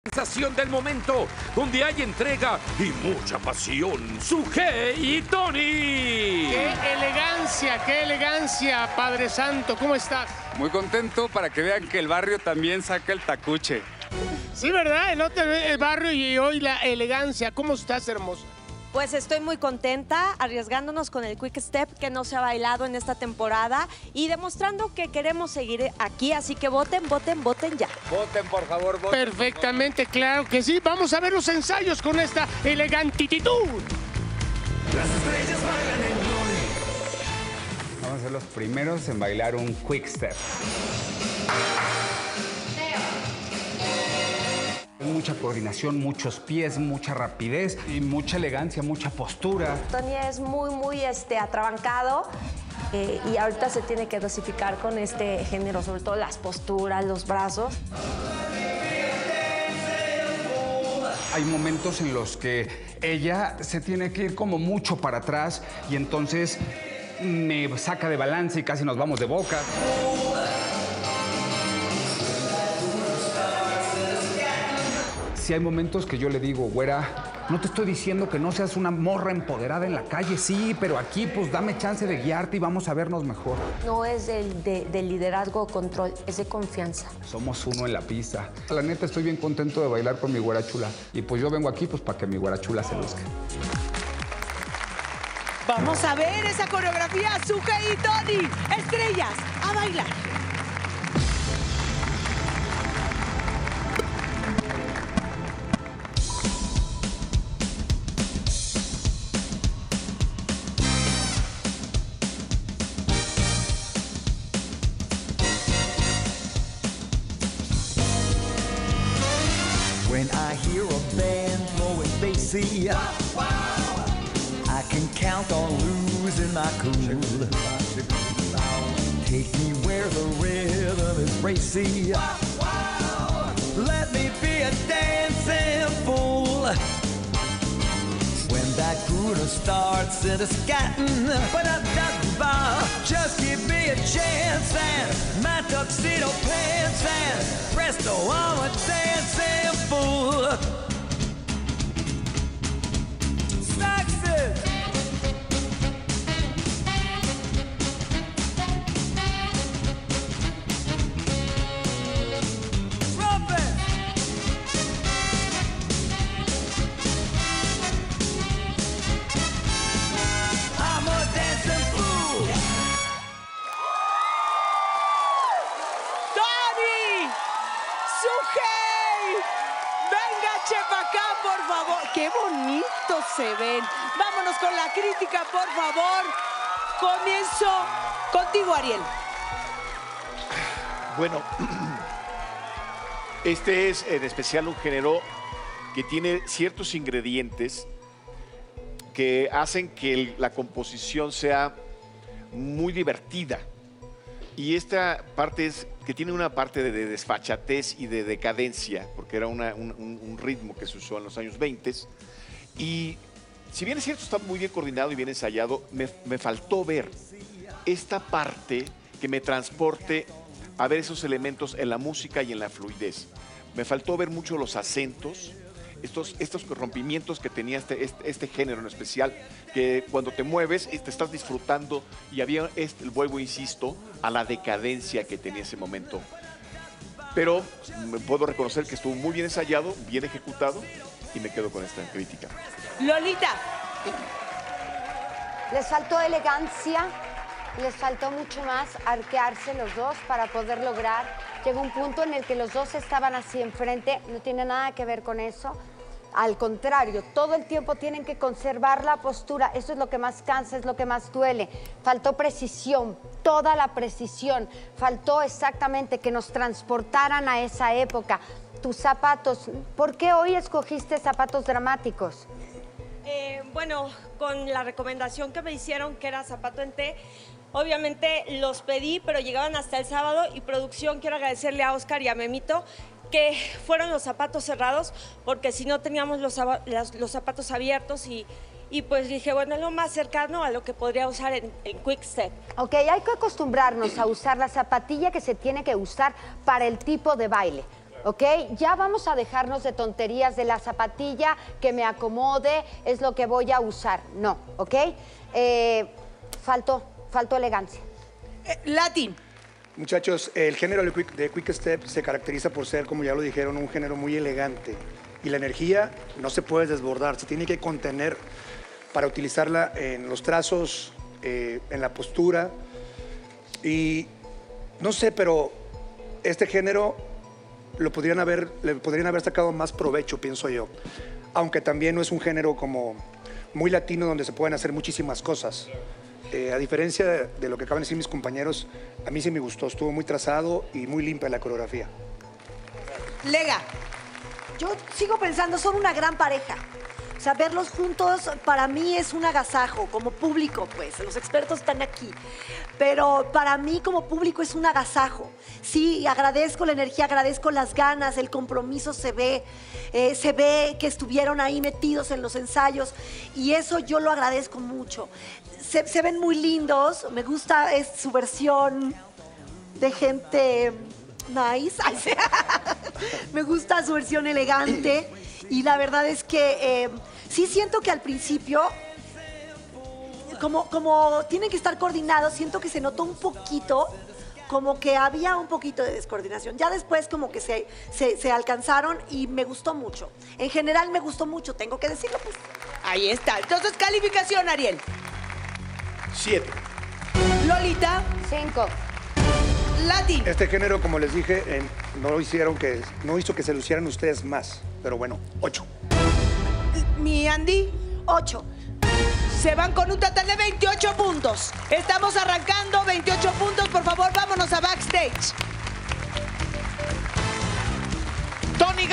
Sensación del momento, donde hay entrega y mucha pasión. Sugey y Tony. Qué elegancia, Padre Santo! ¿Cómo estás? Muy contento para que vean que el barrio también saca el tacuche. Sí, ¿verdad? El barrio y hoy la elegancia. ¿Cómo estás, hermosa? Pues estoy muy contenta, arriesgándonos con el Quick Step que no se ha bailado en esta temporada y demostrando que queremos seguir aquí, así que voten, voten, voten ya. Voten, por favor, voten. Perfectamente, claro que sí. Vamos a ver los ensayos con esta elegantititud. Las estrellas bailan en gloria. Vamos a ser los primeros en bailar un quick step. Mucha coordinación, muchos pies, mucha rapidez y mucha elegancia, mucha postura. Tony es muy atrabancado y ahorita se tiene que dosificar con este género, sobre todo las posturas, los brazos. Hay momentos en los que ella se tiene que ir como mucho para atrás y entonces me saca de balance y casi nos vamos de boca. Si hay momentos que yo le digo, güera, no te estoy diciendo que no seas una morra empoderada en la calle, sí, pero aquí pues dame chance de guiarte y vamos a vernos mejor. No es de liderazgo o control, es de confianza. Somos uno en la pista. La neta estoy bien contento de bailar con mi güera chula. Y pues yo vengo aquí pues para que mi güera chula se luzca. Vamos a ver esa coreografía, Sugey y Tony. Estrellas, a bailar. When I hear a band blowing bassy, I can count on losing my cool. Take me where the rhythm is racy. Let me be a dancing fool. When that crooner starts in a scatting, just give me a chance and my tuxedo pants and presto, I'm a dancing fool. Saxes. Trumpet. I'm a dancing fool. ¡Tony! ¡Sugey! ¡Venga, chepa acá, por favor! ¡Qué bonitos se ven! Vámonos con la crítica, por favor. Comienzo contigo, Ariel. Bueno, este es en especial un género que tiene ciertos ingredientes que hacen que la composición sea muy divertida. Y esta parte es que tiene una parte de desfachatez y de decadencia, porque era un ritmo que se usó en los años 20. Y si bien es cierto, está muy bien coordinado y bien ensayado, me faltó ver esta parte que me transporte a ver esos elementos en la música y en la fluidez. Me faltó ver mucho los acentos, estos rompimientos que tenía este género en especial, que cuando te mueves te estás disfrutando y había, vuelvo, insisto, a la decadencia que tenía ese momento. Pero puedo reconocer que estuvo muy bien ensayado, bien ejecutado y me quedo con esta crítica. Lolita. Les faltó elegancia, les faltó mucho más arquearse los dos para poder lograr. Llegó un punto en el que los dos estaban así enfrente, no tiene nada que ver con eso. Al contrario, todo el tiempo tienen que conservar la postura. Eso es lo que más cansa, es lo que más duele. Faltó precisión, toda la precisión. Faltó exactamente que nos transportaran a esa época. Tus zapatos, ¿por qué hoy escogiste zapatos dramáticos? Bueno, con la recomendación que me hicieron, que era zapato en T, obviamente los pedí, pero llegaban hasta el sábado y producción, quiero agradecerle a Oscar y a Memito que fueron los zapatos cerrados, porque si no teníamos los zapatos abiertos y pues dije, bueno, es lo más cercano a lo que podría usar en Quick Step. Ok, hay que acostumbrarnos a usar la zapatilla que se tiene que usar para el tipo de baile. ¿ok? Ya vamos a dejarnos de tonterías de la zapatilla que me acomode, es lo que voy a usar. No, ¿ok? Faltó elegancia. Latin. Muchachos, el género de Quick Step se caracteriza por ser, como ya lo dijeron, un género muy elegante. Y la energía no se puede desbordar, se tiene que contener para utilizarla en los trazos, en la postura. Y no sé, pero este género le podrían haber sacado más provecho, pienso yo. Aunque también no es un género como muy latino donde se pueden hacer muchísimas cosas. A diferencia de lo que acaban de decir mis compañeros, a mí sí me gustó, estuvo muy trazado y muy limpia la coreografía. Lega. Yo sigo pensando, son una gran pareja. O sea, verlos juntos para mí es un agasajo, como público, pues. Los expertos están aquí. Pero para mí como público es un agasajo. Sí, agradezco la energía, agradezco las ganas, el compromiso se ve que estuvieron ahí metidos en los ensayos y eso yo lo agradezco mucho. Se ven muy lindos, me gusta su versión de gente nice. Me gusta su versión elegante y la verdad es que sí siento que al principio, como tienen que estar coordinados, siento que se notó un poquito, como que había un poquito de descoordinación. Ya después como que se alcanzaron y me gustó mucho. En general me gustó mucho, tengo que decirlo pues. Ahí está. Entonces, calificación, Ariel. 7. Lolita. 5. Latin. Este género, como les dije, no hizo que se lucieran ustedes más. Pero bueno, 8. Mi Andy. 8. Se van con un total de 28 puntos. Estamos arrancando 28 puntos. Por favor, vámonos a backstage.